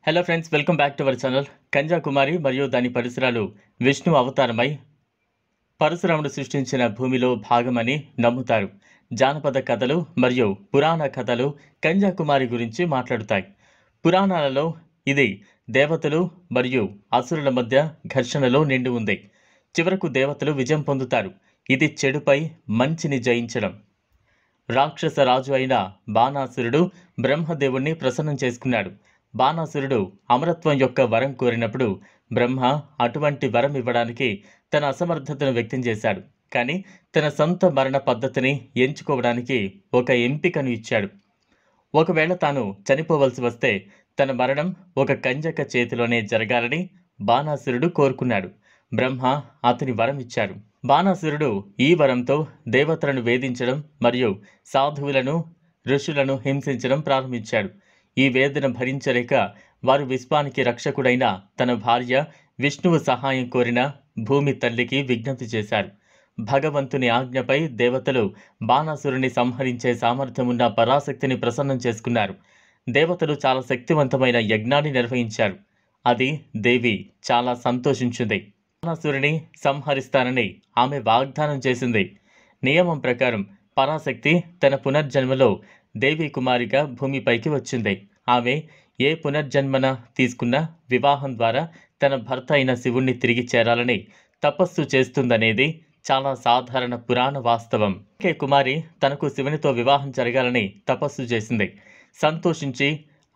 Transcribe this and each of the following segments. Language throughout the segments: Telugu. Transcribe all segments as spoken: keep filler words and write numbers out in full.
Hello friends, welcome back to our channel. Kanyakumari మరియు దాని పరిసరాలు విష్ణు అవతారమై పరశురాముడు సృష్టించిన భూమిలో భాగమని నమ్ముతారు. జానపద కథలు మరియు పురాణ కథలు కన్యాకుమారి గురించి మాట్లాడుతాయి. పురాణాలలో ఇది దేవతలు మరియు అసురుల మధ్య ఘర్షణలో నిండి ఉంది. చివరకు దేవతలు విజయం పొందుతారు. ఇది చెడుపై మంచిని జయించడం. రాక్షస రాజు అయిన బాణాసురుడు బ్రహ్మదేవుణ్ణి ప్రసన్నం చేసుకున్నాడు. బాణాసురుడు అమరత్వం యొక్క వరం కోరినప్పుడు బ్రహ్మ అటువంటి వరం ఇవ్వడానికి తన అసమర్థతను వ్యక్తం చేశాడు. కానీ తన సొంత మరణ పద్ధతిని ఎంచుకోవడానికి ఒక ఎంపికను ఇచ్చాడు. ఒకవేళ తాను చనిపోవలసి వస్తే తన మరణం ఒక కంజక చేతిలోనే జరగాలని బాణాసురుడు కోరుకున్నాడు. బ్రహ్మ అతని వరం ఇచ్చాడు. బాణాసురుడు ఈ వరంతో దేవతలను వేధించడం మరియు సాధువులను ఋషులను హింసించడం ప్రారంభించాడు. ఈ వేదన భరించలేక వారు విశ్వానికి రక్షకుడైన తన భార్య విష్ణువు సహాయం కోరిన భూమి తల్లికి విజ్ఞప్తి చేశారు. భగవంతుని ఆజ్ఞపై దేవతలు బాణాసురుని సంహరించే సామర్థ్యమున్న పరాశక్తిని ప్రసన్నం చేసుకున్నారు. దేవతలు చాలా శక్తివంతమైన యజ్ఞాన్ని నిర్వహించారు. అది దేవి చాలా సంతోషించింది. బాణాసురుని సంహరిస్తానని ఆమె వాగ్దానం చేసింది. నియమం ప్రకారం పరాశక్తి తన పునర్జన్మలో దేవి కుమారిగా భూమిపైకి వచ్చింది. ఆమె ఏ పునర్జన్మన తీసుకున్న వివాహం ద్వారా తన భర్త అయిన శివుణ్ణి తిరిగి చేరాలని తపస్సు చేస్తుందనేది చాలా సాధారణ పురాణ వాస్తవం. కే కుమారి తనకు శివునితో వివాహం జరగాలని తపస్సు చేసింది. సంతోషించి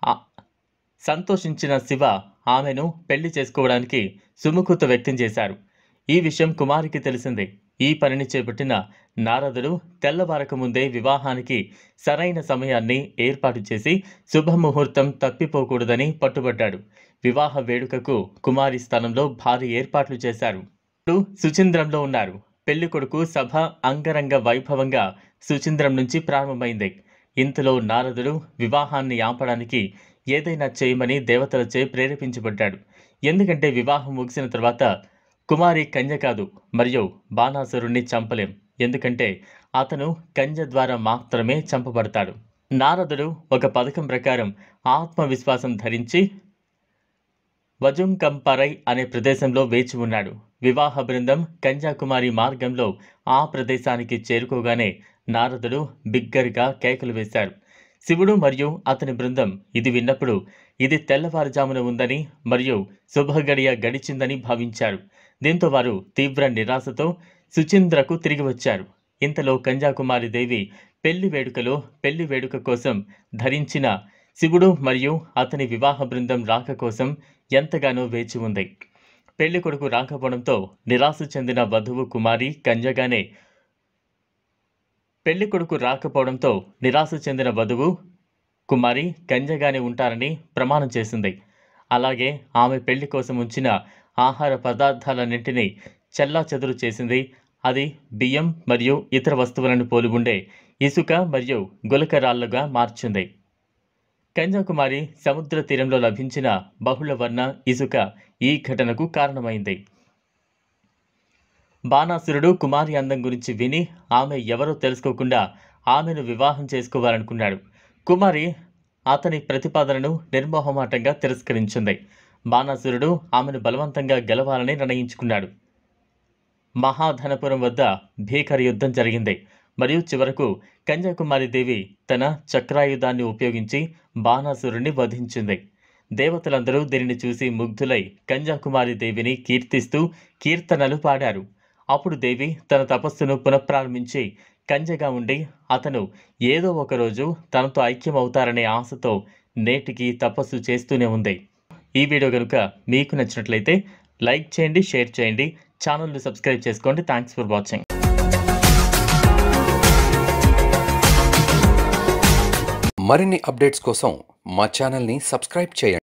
సంతోషించిన శివ ఆమెను పెళ్లి చేసుకోవడానికి సుముఖత వ్యక్తం చేశారు. ఈ విషయం కుమారికి తెలిసింది. ఈ పనిని చేపట్టిన నారదుడు తెల్లవారక ముందే వివాహానికి సరైన సమయాన్ని ఏర్పాటు చేసి శుభముహూర్తం తప్పిపోకూడదని పట్టుబట్టాడు. వివాహ వేడుకకు కుమారి స్థానంలో భారీ ఏర్పాట్లు చేశారు. సుచింద్రంలో ఉన్నారు. పెళ్లి కొడుకు సభ అంగరంగ వైభవంగా సుచింద్రం నుంచి ప్రారంభమైంది. ఇంతలో నారదుడు వివాహాన్ని ఆపడానికి ఏదైనా చేయమని దేవతలచే ప్రేరేపించబడ్డాడు. ఎందుకంటే వివాహం ముగిసిన తర్వాత కుమారి కన్య కాదు మరియు బాణాసురుణ్ణి చంపలేం. ఎందుకంటే అతను కన్య ద్వారా మాత్రమే చంపబడతాడు. నారదుడు ఒక పథకం ప్రకారం ఆత్మవిశ్వాసం ధరించి వజుంకంపరై అనే ప్రదేశంలో వేచి ఉన్నాడు. వివాహ బృందం కన్యాకుమారి మార్గంలో ఆ ప్రదేశానికి చేరుకోగానే నారదుడు బిగ్గరగా కేకలు వేశారు. శివుడు మరియు అతని బృందం ఇది విన్నప్పుడు ఇది తెల్లవారుజామున ఉందని మరియు శుభగడియ గడిచిందని భావించారు. దీంతో వారు తీవ్ర నిరాశతో సుచింద్రకు తిరిగి వచ్చారు. ఇంతలో కన్యాకుమారి దేవి పెళ్లి వేడుకలో పెళ్లి వేడుక కోసం ధరించిన శివుడు మరియు అతని వివాహ బృందం రాక కోసం ఎంతగానో వేచి ఉంది. పెళ్లి కొడుకు రాకపోవడంతో నిరాశ చెందిన వధువు కుమారి కన్యగానే పెళ్లి కొడుకు రాకపోవడంతో నిరాశ చెందిన వధువు కుమారి కన్యగానే ఉంటారని ప్రమాణం చేసింది. అలాగే ఆమె పెళ్లి కోసం ఉంచిన ఆహార పదార్థాలన్నింటినీ చెల్లాచెదురు చేసింది. అది బియ్యం మరియు ఇతర వస్తువులను పోలి ఉండే ఇసుక మరియు గులకరాళ్లుగా మార్చింది. కన్యాకుమారి సముద్ర తీరంలో లభించిన బహుళ వర్ణ ఇసుక ఈ ఘటనకు కారణమైంది. బాణాసురుడు కుమారి అందం గురించి విని ఆమె ఎవరో తెలుసుకోకుండా ఆమెను వివాహం చేసుకోవాలనుకున్నాడు. కుమారి అతని ప్రతిపాదనను నిర్మోహమాటంగా తిరస్కరించింది. బాణాసురుడు ఆమెను బలవంతంగా గెలవాలని నిర్ణయించుకున్నాడు. మహాధనపురం వద్ద భీకర యుద్ధం జరిగింది మరియు చివరకు కన్యాకుమారి దేవి తన చక్రాయుధాన్ని ఉపయోగించి బాణాసురుడిని వధించింది. దేవతలందరూ దీనిని చూసి ముగ్ధులై కన్యాకుమారి దేవిని కీర్తిస్తూ కీర్తనలు పాడారు. అప్పుడు దేవి తన తపస్సును పునఃప్రారంభించి కన్యగా ఉండి అతను ఏదో ఒకరోజు తనతో ఐక్యమవుతారనే ఆశతో నేటికి తపస్సు చేస్తూనే ఉంది. ఈ వీడియో కనుక మీకు నచ్చినట్లయితే లైక్ చేయండి, షేర్ చేయండి, ఛానల్ని సబ్స్క్రైబ్ చేసుకోండి. Thanks for watching. మరిన్ని అప్డేట్స్ కోసం మా ఛానల్ని సబ్స్క్రైబ్ చేయండి.